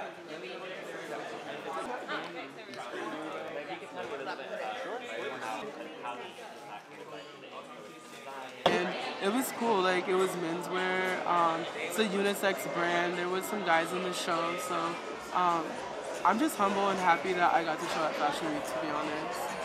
And it was cool. Like it was menswear. It's a unisex brand. There was some guys in the show, so I'm just humble and happy that I got to show at Fashion Week. To be honest.